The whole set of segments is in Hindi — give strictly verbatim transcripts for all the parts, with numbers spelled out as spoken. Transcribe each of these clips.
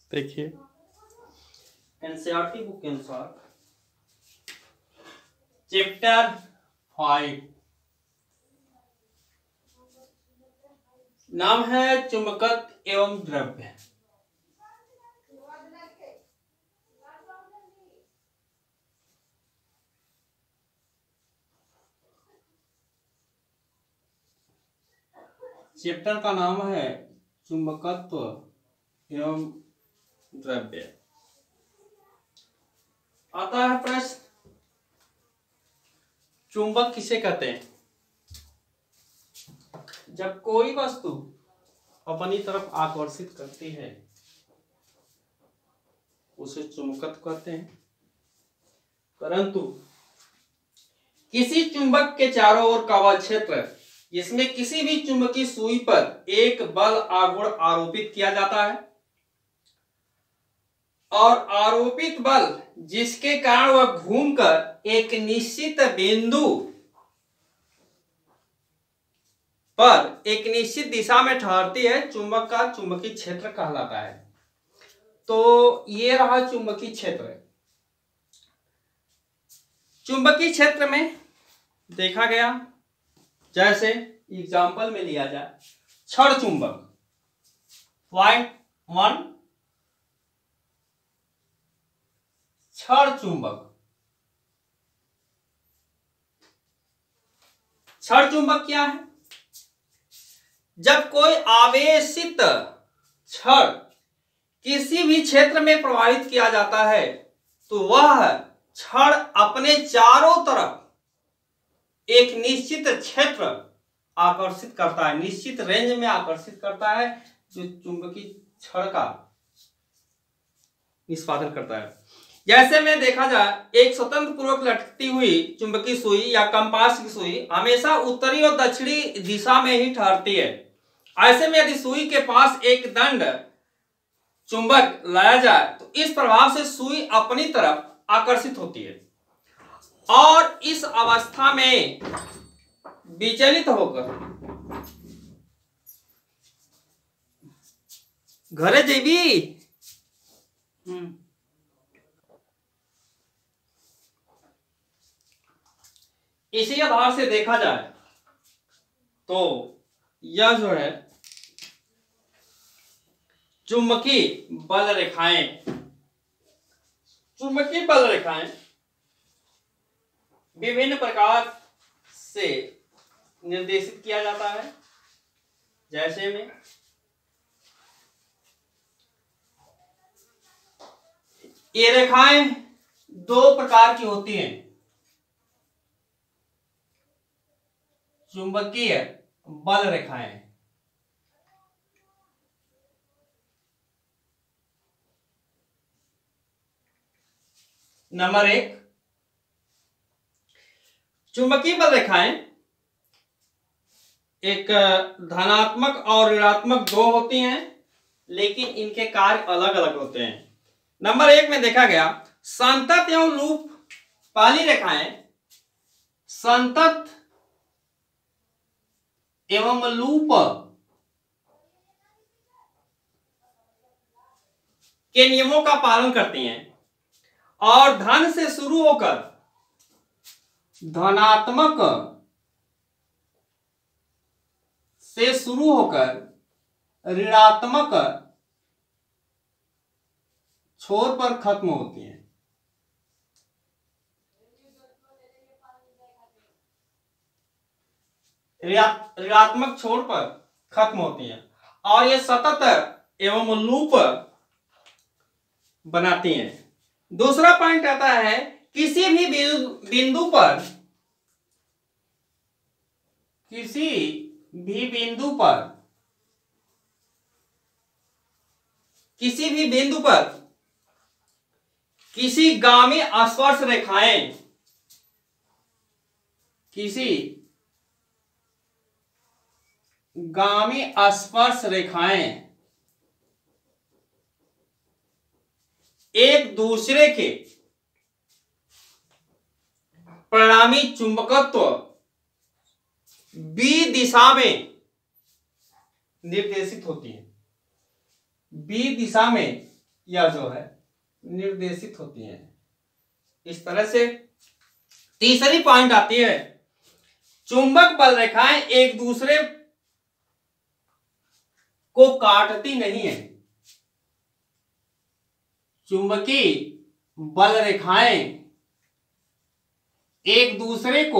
देखिए एनसीईआरटी बुक के अनुसार चैप्टर फाइव नाम है चुंबकत्व एवं द्रव्य। चैप्टर का नाम है चुंबकत्व एवं द्रव्य। आता है प्रश्न, चुंबक किसे कहते हैं? जब कोई वस्तु अपनी तरफ आकर्षित करती है उसे चुंबकत्व कहते हैं। परंतु किसी चुंबक के चारों ओर का वह क्षेत्र जिसमें किसी भी चुंबकीय सुई पर एक बल आघूर्ण आरोपित किया जाता है और आरोपित बल जिसके कारण वह घूमकर एक निश्चित बिंदु पर एक निश्चित दिशा में ठहरती है, चुंबक का चुंबकीय क्षेत्र कहलाता है। तो ये रहा चुंबकीय क्षेत्र। चुंबकीय क्षेत्र में देखा गया, जैसे एग्जाम्पल में लिया जाए छड़ चुंबक पॉइंट वन, छड़ चुंबक। छड़ चुंबक क्या है? जब कोई आवेशित छड़ किसी भी क्षेत्र में प्रवाहित किया जाता है तो वह छड़ अपने चारों तरफ एक निश्चित क्षेत्र आकर्षित करता है, निश्चित रेंज में आकर्षित करता है, जो चुंबकीय छड़ का निष्पादन करता है। जैसे में देखा जाए एक स्वतंत्र पूर्वक लटकती हुई चुंबकीय सुई या कंपास की सुई हमेशा उत्तरी और दक्षिणी दिशा में ही ठहरती है। ऐसे में यदि सुई के पास एक दंड चुंबक लाया जाए तो इस प्रभाव से सुई अपनी तरफ आकर्षित होती है और इस अवस्था में विचलित होकर घरे जेबी हम्म इसी आधार से देखा जाए तो यह जो है चुंबकीय बल रेखाएं, चुंबकीय बल रेखाएं विभिन्न प्रकार से निर्देशित किया जाता है। जैसे में ये रेखाएं दो प्रकार की होती हैं, चुंबकीय बल रेखाएं। नंबर एक, चुंबकीय बल रेखाएं एक धनात्मक और ऋणात्मक दो होती हैं, लेकिन इनके कार्य अलग अलग होते हैं। नंबर एक में देखा गया संतत एवं लूप वाली रेखाएं संतत एवं लूप के नियमों का पालन करती हैं और धन से शुरू होकर धनात्मक से शुरू होकर ऋणात्मक छोर पर खत्म होती हैं। ऋणात्मक छोर पर खत्म होती हैं और ये सतत एवं लूप बनाती हैं। दूसरा पॉइंट आता है किसी भी बिंदु पर किसी भी बिंदु पर किसी भी बिंदु पर किसी गामी स्पर्श रेखाएं किसी गामी स्पर्श रेखाएं एक दूसरे के परिणामी चुंबकत्व बी दिशा में निर्देशित होती है। बी दिशा में या जो है निर्देशित होती हैं इस तरह से। तीसरी पॉइंट आती है, चुंबक बल रेखाएं एक दूसरे को काटती नहीं है। चुंबकीय बल रेखाएं एक दूसरे को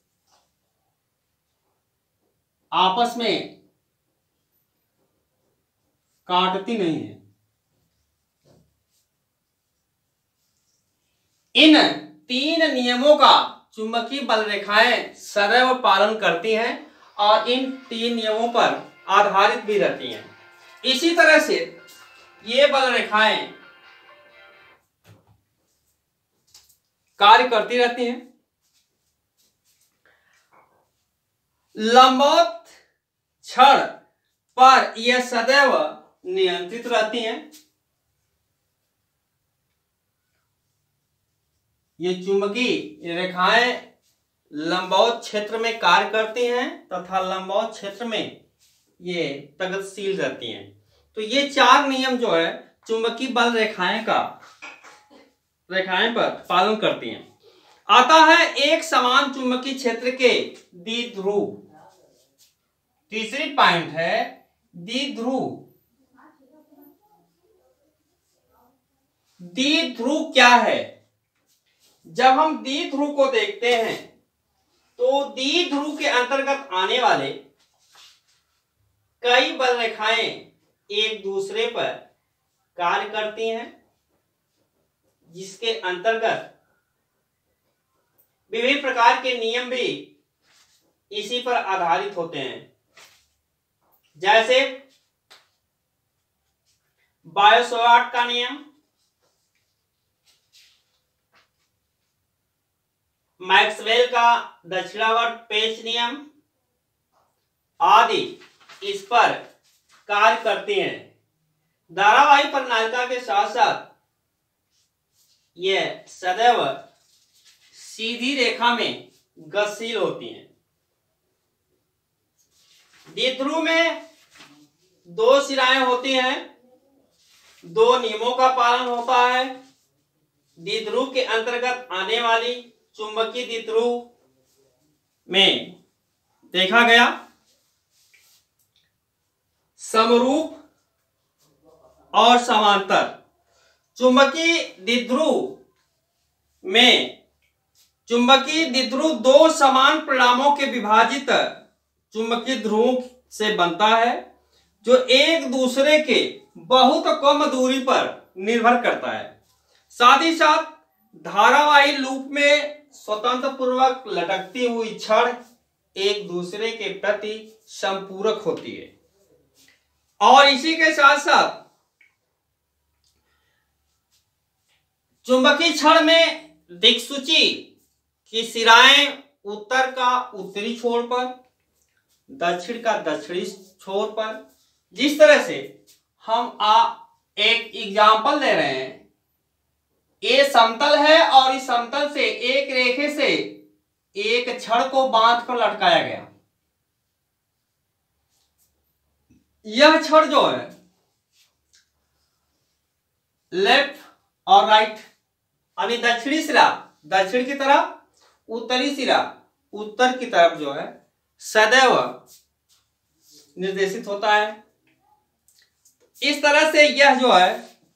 आपस में काटती नहीं है। इन तीन नियमों का चुंबकीय बल रेखाएं सदैव पालन करती हैं और इन तीन नियमों पर आधारित भी रहती हैं। इसी तरह से ये बल रेखाएं कार्य करती रहती हैं। लंबवत छड़ पर यह सदैव नियंत्रित रहती हैं। ये चुंबकीय रेखाएं लंबवत क्षेत्र में कार्य करती हैं तथा लंबवत क्षेत्र में ये प्रगतिशील रहती हैं। तो ये चार नियम जो है चुंबकीय बल रेखाएं का रेखाएं पर पालन करती हैं। आता है एक समान चुंबकीय क्षेत्र के द्विध्रुव। तीसरी पॉइंट है द्विध्रुव। द्विध्रुव क्या है? जब हम द्विध्रुव को देखते हैं तो द्विध्रुव के अंतर्गत आने वाले कई बल रेखाएं एक दूसरे पर कार्य करती हैं, जिसके अंतर्गत विभिन्न प्रकार के नियम भी इसी पर आधारित होते हैं। जैसे बायो-सवार्ट का नियम, मैक्सवेल का दक्षिणावर्त पेच नियम आदि इस पर कार्य करते हैं। धारावाही प्रणालिका के साथ साथ यह सदैव सीधी रेखा में गतिशील होती हैं। द्विध्रुव में दो सिराएं होती हैं, दो नियमों का पालन होता है। द्विध्रुव के अंतर्गत आने वाली चुंबकीय द्विध्रुव में देखा गया समरूप और समांतर। चुंबकीय द्विध्रुव में चुंबकीय द्विध्रुव दो समान परिणामों के विभाजित चुंबकीय ध्रुवों से बनता है, जो एक दूसरे के बहुत कम दूरी पर निर्भर करता है। साथ ही साथ धारावाही लूप में स्वतंत्र पूर्वक लटकती हुई छड़ एक दूसरे के प्रति संपूरक होती है। और इसी के साथ साथ चुंबकीय छड़ में दिक्सूची की सिराएं उत्तर का उत्तरी छोर पर, दक्षिण का दक्षिणी छोर पर। जिस तरह से हम आ एक एग्जाम्पल ले रहे हैं, ये समतल है और इस समतल से एक रेखे से एक छड़ को बांध कर लटकाया गया। यह छड़ जो है लेफ्ट और राइट यानी दक्षिणी सिरा दक्षिण की तरफ, उत्तरी सिरा उत्तर की तरफ जो है सदैव निर्देशित होता है। इस तरह से यह जो है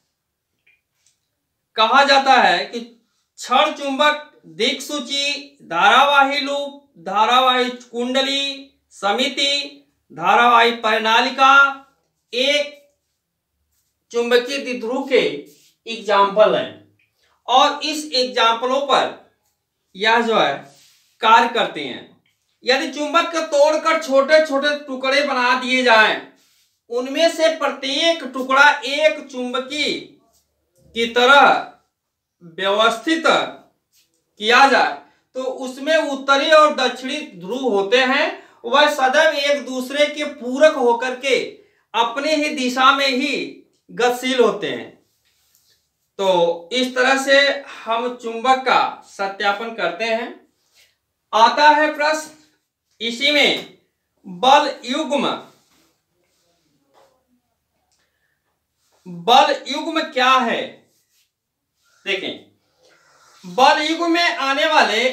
कहा जाता है कि छड़ चुंबक दिक्सूची, धारावाही लूप, धारावाही कुंडली, समिति, धारावाही परिनालिका एक चुंबकीय द्विध्रुव के एग्जाम्पल हैं और इस एग्जाम्पलों पर यह जो है कार्य करते हैं। यदि चुंबक को तोड़कर छोटे छोटे टुकड़े बना दिए जाएं, उनमें से प्रत्येक टुकड़ा एक चुंबकीय की तरह व्यवस्थित किया जाए तो उसमें उत्तरी और दक्षिणी ध्रुव होते हैं, वह सदैव एक दूसरे के पूरक होकर के अपने ही दिशा में ही गतिशील होते हैं। तो इस तरह से हम चुंबक का सत्यापन करते हैं। आता है प्रश्न इसी में, बल युग्म बल युग्म क्या है? देखें, बल युग्म में आने वाले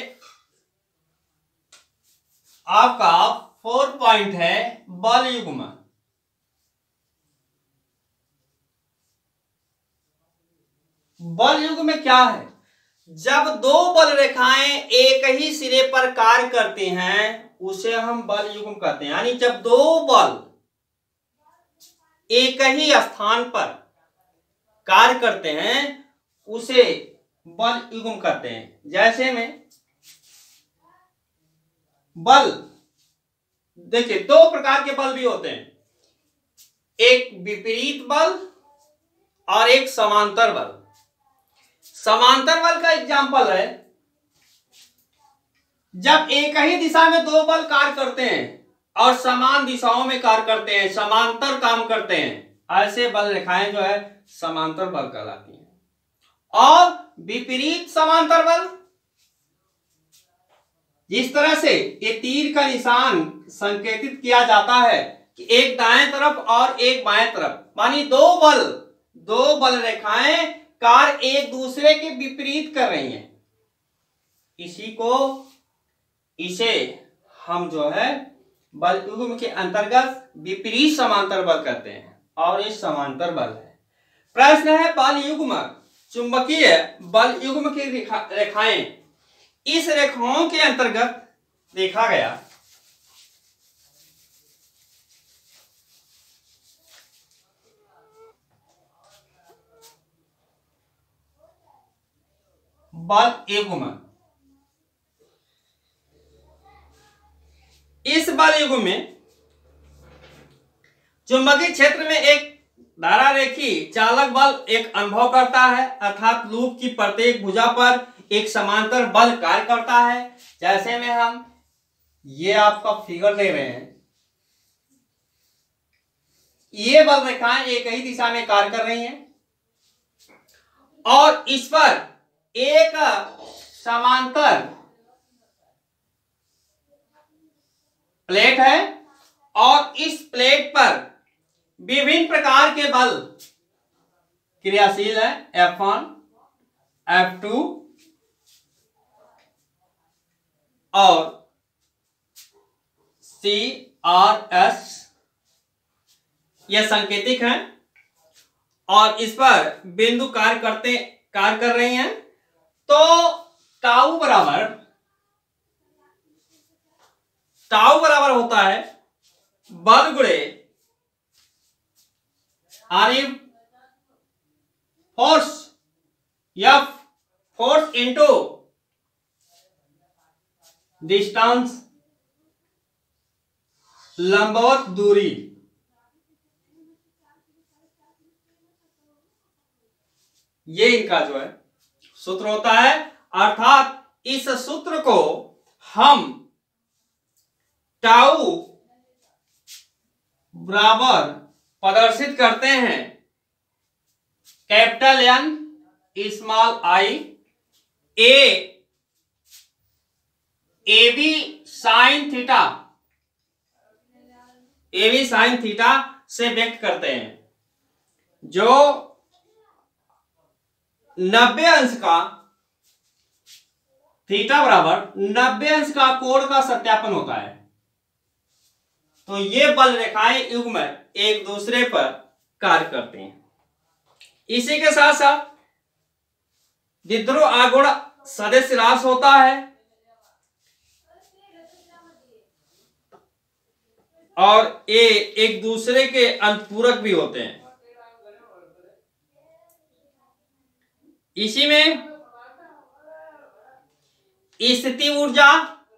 आपका फोर पॉइंट है बल युग्म। बल युग्म में क्या है? जब दो बल रेखाएं एक ही सिरे पर कार्य करती हैं उसे हम बल युग्म कहते हैं। यानी जब दो बल एक ही स्थान पर कार्य करते हैं उसे बल युग्म कहते हैं। जैसे में बल, देखिए दो प्रकार के बल भी होते हैं, एक विपरीत बल और एक समांतर बल। समांतर बल का एग्जाम्पल है जब एक ही दिशा में दो बल कार्य करते हैं और समान दिशाओं में कार्य करते हैं, समांतर काम करते हैं, ऐसे बल रेखाएं जो है समांतर बल कहलाती हैं। और विपरीत समांतर बल, जिस तरह से ये तीर का निशान संकेतित किया जाता है कि एक दाएं तरफ और एक बाएं तरफ, मानी दो बल दो बल रेखाएं कार्य एक दूसरे के विपरीत कर रही हैं, इसी को इसे हम जो है बल युग्म के अंतर्गत विपरीत समांतर बल कहते हैं और ये समांतर बल है। प्रश्न है बल युग्म, चुंबकीय बल युग्म की रेखा, रेखाएं इस रेखाओं के अंतर्गत देखा गया। बल युग्म, इस बल युग्म में चुंबकीय क्षेत्र में एक धारा रेखी चालक बल एक अनुभव करता है, अर्थात लूप की प्रत्येक भुजा पर एक समांतर बल कार्य करता है। जैसे में हम ये आपका फिगर ले रहे हैं, ये बल रेखाएं एक ही दिशा में कार्य कर रही हैं और इस पर एक समांतर प्लेट है और इस प्लेट पर विभिन्न प्रकार के बल क्रियाशील है, एफ वन, एफ टू और सी आर एस, यह सांकेतिक है और इस पर बिंदु कार्य करते कार्य कर रही हैं। तो टाउ बराबर टाउ बराबर होता है बल गुणे or force, F force into distance, लंबवत दूरी। ये इनका जो है सूत्र होता है, अर्थात इस सूत्र को हम टाउ बराबर प्रदर्शित करते हैं capital N small I A A B sine theta A B sine theta से व्यक्त करते हैं, जो नब्बे अंश का थीटा बराबर नब्बे अंश का कोण का सत्यापन होता है। तो ये बल रेखाएं युग्म एक दूसरे पर कार्य करते हैं। इसी के साथ साथ द्विध्रुव आगुण सदिश राशि होता है और ये एक दूसरे के अंतपूरक भी होते हैं। इसी में स्थिति ऊर्जा,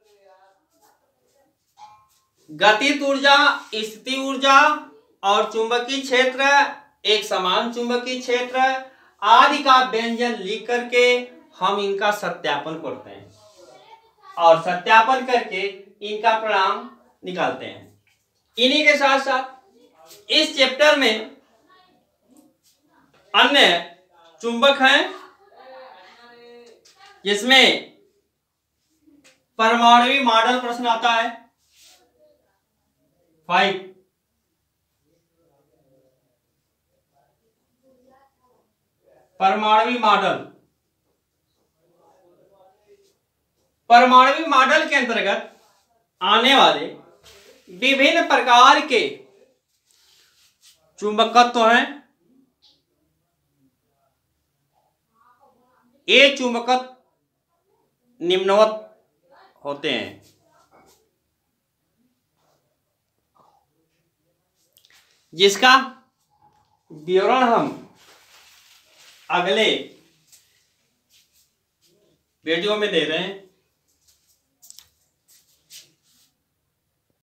गतिज ऊर्जा, स्थिति ऊर्जा और चुंबकीय क्षेत्र, एक समान चुंबकीय क्षेत्र आदि का व्यंजन लिख करके हम इनका सत्यापन करते हैं और सत्यापन करके इनका परिणाम निकालते हैं। इन्हीं के साथ साथ इस चैप्टर में अन्य चुंबक हैं, जिसमें परमाणु मॉडल प्रश्न आता है फाइव, परमाणु मॉडल। परमाणु मॉडल के अंतर्गत आने वाले विभिन्न प्रकार के चुंबकत्व हैं। ये चुंबकत्व निम्नवत होते हैं। जिसका विवरण हम अगले वीडियो में दे रहे हैं।